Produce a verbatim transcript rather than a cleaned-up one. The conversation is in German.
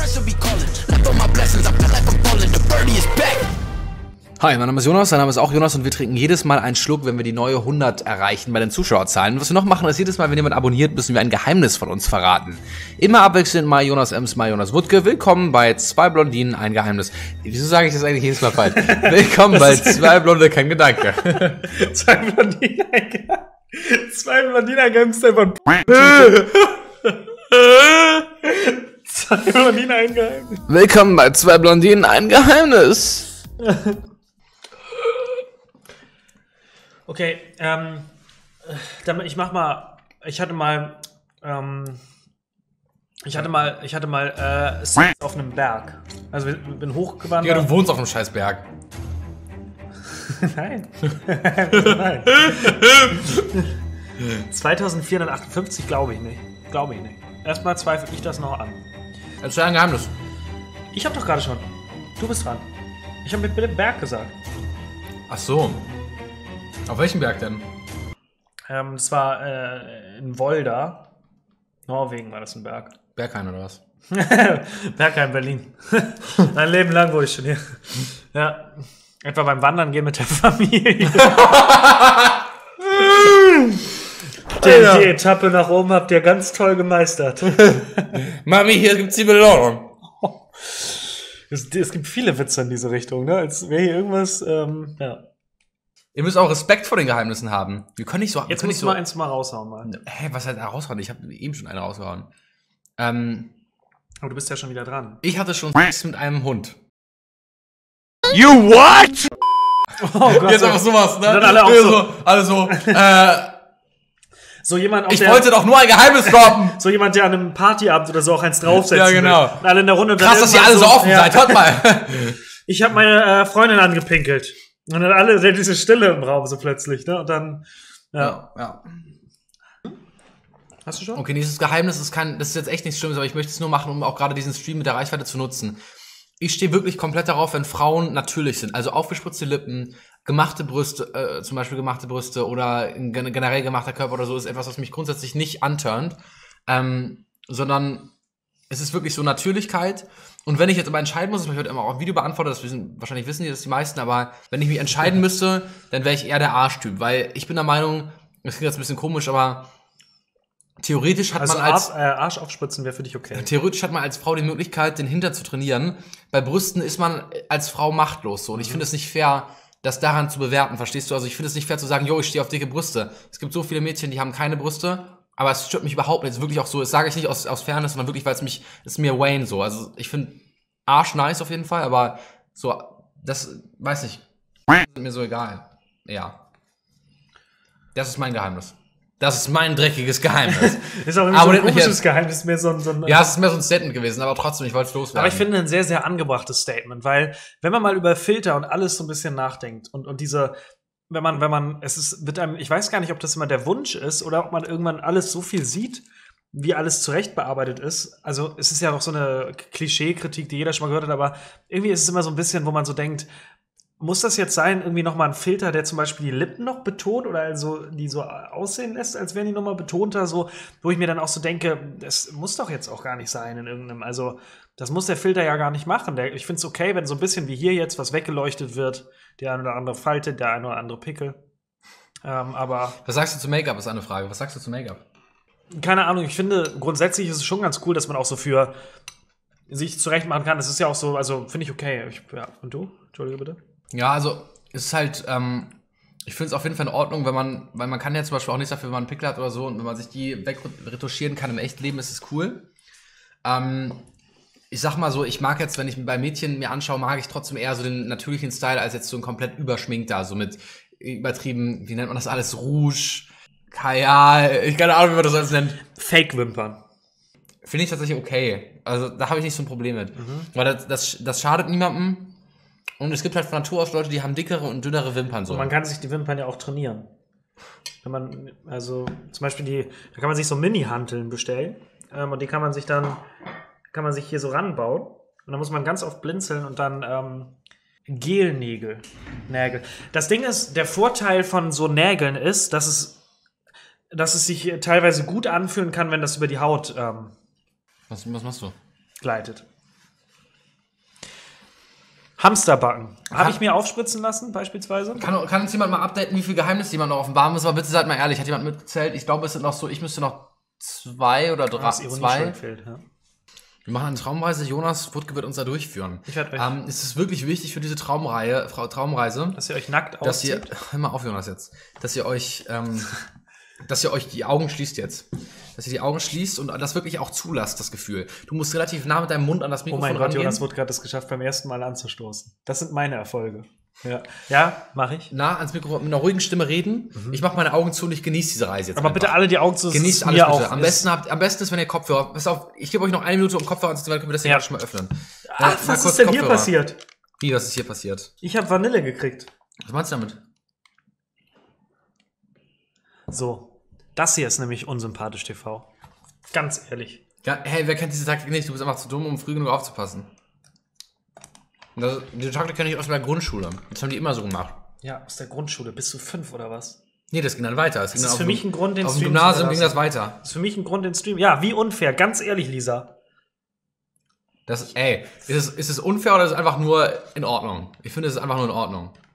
Hi, mein Name ist Jonas, mein Name ist auch Jonas und wir trinken jedes Mal einen Schluck, wenn wir die neue hundert erreichen bei den Zuschauerzahlen. Was wir noch machen, ist jedes Mal, wenn jemand abonniert, müssen wir ein Geheimnis von uns verraten. Immer abwechselnd mal Jonas Ems, mal Jonas Wuttke. Willkommen bei Zwei Blondinen, ein Geheimnis. Wieso sage ich das eigentlich jedes Mal falsch? Willkommen bei Zwei Blonde, kein Gedanke. Zwei Blondinen, ein Geheimnis. Zwei Blondinen, ein Geheimnis von Zwei Blondinen, ein Geheimnis. Willkommen bei Zwei Blondinen, ein Geheimnis. Okay, ähm, damit ich mach mal, ich hatte mal, ähm, ich hatte mal, ich hatte mal, äh, Sex auf einem Berg. Also bin, bin hochgewandert. Ja, du wohnst auf einem scheiß Berg. Nein. Nein. zweitausendvierhundertachtundfünfzig glaube ich nicht. Glaube ich nicht. Erstmal zweifle ich das noch an. Das ist ja ein Geheimnis. Ich habe doch gerade schon. Du bist dran. Ich habe mit Berg gesagt. Ach so. Auf welchem Berg denn? Ähm, das war äh, in Wolda. Norwegen war das ein Berg. Berghain oder was? Bergheim, Berlin. Ein Leben lang wurde ich schon hier. Ja. Etwa beim Wandern gehen mit der Familie. die, ja. die Etappe nach oben habt ihr ganz toll gemeistert. Mami, hier gibt's die Belohnung. Es, es gibt viele Witze in diese Richtung, ne? Als wäre hier irgendwas, ähm, ja. Ihr müsst auch Respekt vor den Geheimnissen haben. Wir können nicht so. Jetzt musst du mal eins mal raushauen, mal. Hä, was halt raushauen? Ich habe eben schon einen rausgehauen. Ähm. Aber du bist ja schon wieder dran. Ich hatte schon Sex mit einem Hund. You what? Oh Gott. Jetzt einfach sowas, ne? Dann alle auch so. Alle so, äh. So jemand auf Ich der, wollte doch nur ein Geheimnis droppen. so jemand, der an einem Partyabend oder so auch eins draufsetzt. Ja, genau. Und alle in der Runde. Und Krass, dann dass ihr alle so offen ja. seid. Hört mal. Ich habe meine äh, Freundin angepinkelt. Und dann alle, diese Stille im Raum so plötzlich, ne? Und dann, ja. ja. Hast du schon? Okay, dieses Geheimnis ist kein, das ist jetzt echt nichts Schlimmes, aber ich möchte es nur machen, um auch gerade diesen Stream mit der Reichweite zu nutzen. Ich stehe wirklich komplett darauf, wenn Frauen natürlich sind. Also aufgespritzte Lippen, gemachte Brüste, äh, zum Beispiel gemachte Brüste oder ein generell gemachter Körper oder so, ist etwas, was mich grundsätzlich nicht anturnt. Ähm, sondern es ist wirklich so Natürlichkeit. Und wenn ich jetzt aber entscheiden muss, ich heute immer auch ein Video beantworte, das wissen, wahrscheinlich wissen die das die meisten, aber wenn ich mich entscheiden müsste, dann wäre ich eher der Arschtyp. Weil ich bin der Meinung, das klingt jetzt ein bisschen komisch, aber theoretisch hat also man als Arsch, äh, Arsch aufspritzen wäre für dich okay. Theoretisch hat man als Frau die Möglichkeit, den Hintern zu trainieren. Bei Brüsten ist man als Frau machtlos so. Und ich finde es nicht fair, das daran zu bewerten, verstehst du? Also ich finde es nicht fair zu sagen, jo, ich stehe auf dicke Brüste. Es gibt so viele Mädchen, die haben keine Brüste, aber es stört mich überhaupt nicht. Es ist wirklich auch so, das sage ich nicht aus, aus Fairness, sondern wirklich, weil es mich, es ist mir Wayne so. Also ich finde Arsch nice auf jeden Fall, aber so, das, weiß nicht, ist mir so egal. Ja. Das ist mein Geheimnis. Das ist mein dreckiges Geheimnis. Ist auch irgendwie so ein komisches Geheimnis, mehr so ein, so ein ja, es ist mehr so ein Statement gewesen, aber trotzdem, ich wollte es loswerden. Aber ich finde ein sehr, sehr angebrachtes Statement, weil wenn man mal über Filter und alles so ein bisschen nachdenkt und, und diese, wenn man, wenn man, es ist, wird einem, ich weiß gar nicht, ob das immer der Wunsch ist oder ob man irgendwann alles so viel sieht, wie alles zurecht bearbeitet ist. Also es ist ja auch so eine Klischee-Kritik, die jeder schon mal gehört hat, aber irgendwie ist es immer so ein bisschen, wo man so denkt, muss das jetzt sein, irgendwie nochmal ein Filter, der zum Beispiel die Lippen noch betont oder also die so aussehen lässt, als wären die nochmal betonter, so, wo ich mir dann auch so denke, das muss doch jetzt auch gar nicht sein in irgendeinem, also das muss der Filter ja gar nicht machen. Der, ich finde es okay, wenn so ein bisschen wie hier jetzt was weggeleuchtet wird, der eine oder andere Falte, der eine oder andere Pickel. Ähm, aber was sagst du zu Make-up, ist eine Frage. Was sagst du zu Make-up? Keine Ahnung, ich finde, grundsätzlich ist es schon ganz cool, dass man auch so für sich zurecht machen kann. Das ist ja auch so, also finde ich okay. Ich, ja. Und du? Entschuldige bitte. Ja, also es ist halt, ähm, ich finde es auf jeden Fall in Ordnung, wenn man, weil man kann ja zum Beispiel auch nichts dafür, wenn man einen Pickel hat oder so, und wenn man sich die wegretuschieren kann im echten Leben, ist es cool. Ähm, ich sag mal so, ich mag jetzt, wenn ich bei Mädchen mir anschaue, mag ich trotzdem eher so den natürlichen Style, als jetzt so ein komplett überschminkter, so mit übertrieben, wie nennt man das alles, Rouge, Kajal, ich keine Ahnung, wie man das alles nennt. Fake-Wimpern. Finde ich tatsächlich okay. Also da habe ich nicht so ein Problem mit. Mhm. Weil das, das, das schadet niemandem. Und es gibt halt von Natur aus Leute, die haben dickere und dünnere Wimpern so. Und man kann sich die Wimpern ja auch trainieren. Wenn man, also zum Beispiel die, da kann man sich so Mini-Hanteln bestellen. Ähm, und die kann man sich dann, kann man sich hier so ranbauen. Und dann muss man ganz oft blinzeln und dann ähm, Gelnägel. Nägel. Das Ding ist, der Vorteil von so Nägeln ist, dass es, dass es sich teilweise gut anfühlen kann, wenn das über die Haut ähm, was, was machst du? gleitet. Hamsterbacken. Habe Kann- ich mir aufspritzen lassen, beispielsweise? Kann, kann uns jemand mal updaten, wie viel Geheimnisse jemand noch offenbaren muss? Aber bitte seid mal ehrlich, hat jemand mitgezählt? Ich glaube, es sind noch so, ich müsste noch zwei oder drei, Das Ironie zwei. schon fehlt, ja. Wir machen eine Traumreise. Jonas Wutke wird uns da durchführen. Ich werd euch- ähm, es ist wirklich wichtig für diese Traumreihe, Frau Traumreise, Dass ihr euch nackt dass ihr, auszieht. hör mal auf, Jonas, jetzt, dass ihr euch, ähm, dass ihr euch die Augen schließt jetzt. Dass ihr die Augen schließt und das wirklich auch zulasst, das Gefühl. Du musst relativ nah mit deinem Mund an das Oh Mikrofon mein Gott, rangehen. Jonas Wutke hat es geschafft, beim ersten Mal anzustoßen. Das sind meine Erfolge. Ja, ja mache ich. Nah ans Mikrofon mit einer ruhigen Stimme reden. Ich mache meine Augen zu und ich genieße diese Reise jetzt. Aber einfach. bitte alle die Augen zu. es Genießt ist alles mir bitte. auch- Am es- besten, habt, am besten ist, wenn ihr Kopfhörer. Pass auf, ich gebe euch noch eine Minute, um Kopfhörer anzuziehen, dann können wir das hier Ja. gerade schon mal öffnen. Ach, Mal was kurz ist denn hier Kopfhörer. passiert? Wie, was ist hier passiert? Ich habe Vanille gekriegt. Was meinst du damit? So, das hier ist nämlich unsympathisch T V. Ganz ehrlich. Ja, hey, wer kennt diese Taktik nicht? Du bist einfach zu dumm, um früh genug aufzupassen. Und Das, diese Taktik kenne ich aus meiner Grundschule. Das haben die immer so gemacht. Ja, aus der Grundschule. Bist du fünf oder was? Nee, das ging dann weiter. Das, ging ist dann für auf mich dem- ein Grund, den Auf dem Stream zu Gymnasium ging das verlassen. weiter. Das ist für mich ein Grund, den Stream. Ja, wie unfair. Ganz ehrlich, Lisa. Das, ey, ist es, ist es unfair oder ist es einfach nur in Ordnung? Ich finde, es ist einfach nur in Ordnung.